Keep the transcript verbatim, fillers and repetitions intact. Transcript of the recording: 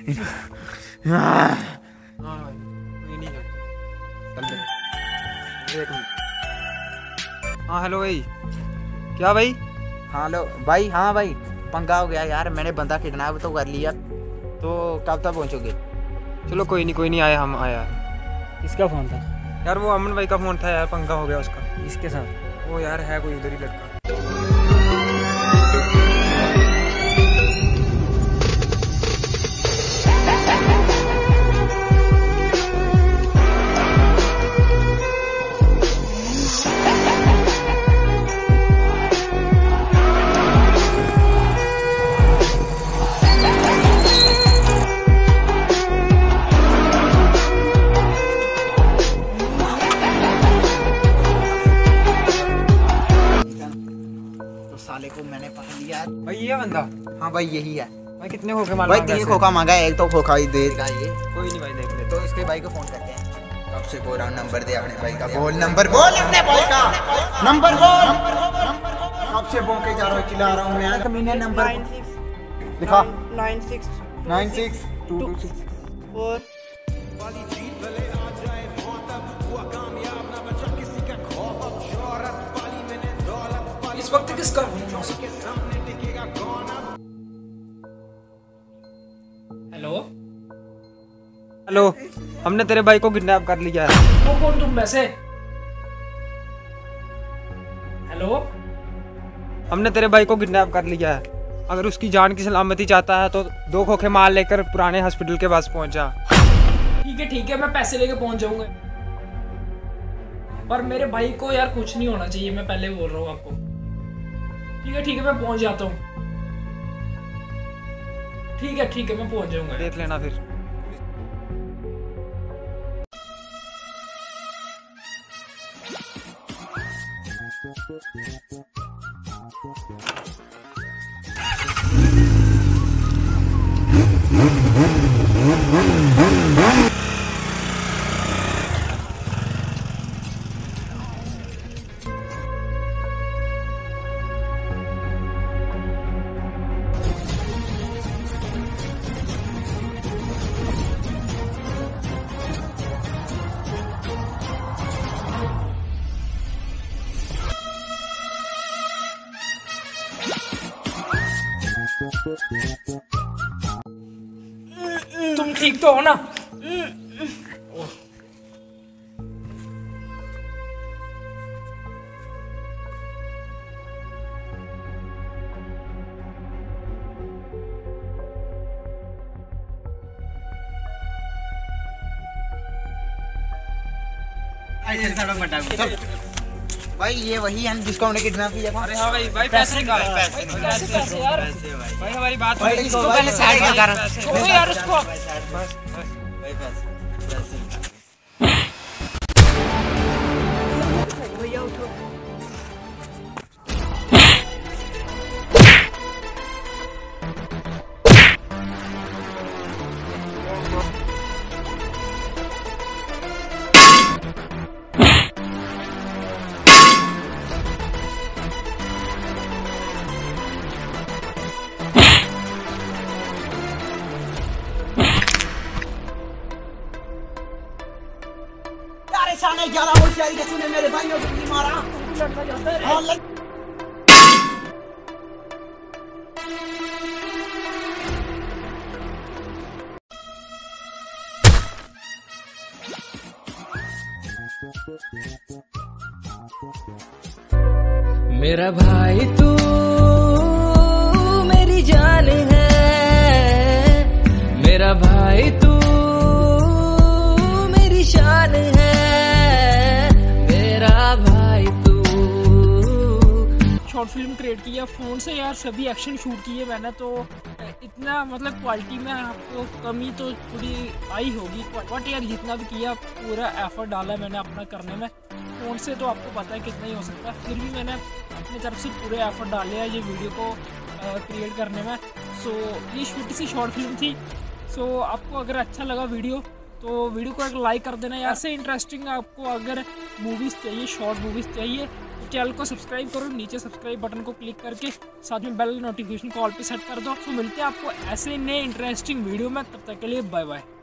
हाँ कोई नहीं चल। हाँ हेलो भाई। क्या भाई? हाँ लो भाई। हाँ भाई पंगा हो गया यार, मैंने बंदा किडनैप तो कर लिया, तो कब तक पहुँचोगे? चलो कोई नहीं कोई नहीं, आया हम आया। किसका फ़ोन था यार वो अमन भाई का फ़ोन था यार, पंगा हो गया उसका। इसके साथ? वो यार है कोई उधर ही लड़का। साले को मैंने पकड़ लिया भाई ये बंदा? हाँ भाई यही है भाई कितने खोखे मार भाई। तीन खोखा मांगा है, एक तो खोखा ही देगा ये। कोई नहीं भाई देख ले। तो इसके भाई को फोन करते हैं। कब से बोल रहा हूँ नंबर दे अपने भाई का। बोल नंबर बोल अपने भाई का नंबर बोल। कब से भौंके जा रहा हूँ, चिल्ला रहा हूँ मैं। कमीने नंबर लिखा nine six nine six two two six four. इस वक्त किसका? हेलो हेलो, हमने तेरे भाई को किडनैप कर लिया है। वो कौन तुम वैसे? हेलो, हमने तेरे भाई को किडनैप कर लिया है। अगर उसकी जान की सलामती चाहता है तो दो खोखे माल लेकर पुराने हॉस्पिटल के पास पहुंच जा। ठीक है ठीक है, मैं पैसे लेके पहुंच जाऊंगा, पर मेरे भाई को यार कुछ नहीं होना चाहिए, मैं पहले बोल रहा हूँ आपको। ठीक है ठीक है, मैं पहुंच जाता हूँ। ठीक है ठीक है, मैं पहुंच जाऊंगा। देख लेना फिर। तुम ठीक तो हो ना? चल भाई, ये वही है जिसको हमने किडनैप किया था। अरे हाँ भाई भाई पैसे निकाल। पैसे पैसे पैसे यार, भाई हमारी बात भाई, इसको पहले साइड में कर। छोड़ो यार उसको। बस बस भाई पैसे पैसे। भैया उठो। साले ज्यादा होशियारी के तूने मेरे भाइयों को नहीं मारा। लड़का जाता है। हाँ, लग... मेरा भाई तू मेरी जान है, मेरा भाई तू मेरी शान है, मेरा भाई तू। शॉर्ट फिल्म क्रिएट किया फ़ोन से यार, सभी एक्शन शूट किए मैंने, तो इतना मतलब क्वालिटी में आपको कमी तो थोड़ी आई होगी, बट यार जितना भी किया पूरा एफर्ट डाला मैंने अपना करने में। फ़ोन से तो आपको पता है कितना ही हो सकता है, फिर भी मैंने अपनी तरफ से पूरे एफर्ट डाले हैं ये वीडियो को क्रिएट करने में। सो ये छोटी सी शॉर्ट फिल्म थी। सो आपको अगर अच्छा लगा वीडियो तो वीडियो को एक लाइक कर देना यार। ऐसे इंटरेस्टिंग आपको अगर मूवीज़ चाहिए, शॉर्ट मूवीज़ चाहिए तो चैनल को सब्सक्राइब करो, नीचे सब्सक्राइब बटन को क्लिक करके साथ में बेल नोटिफिकेशन को ऑल पे सेट कर दो। तो मिलते हैं आपको ऐसे नए इंटरेस्टिंग वीडियो में, तब तक के लिए बाय बाय।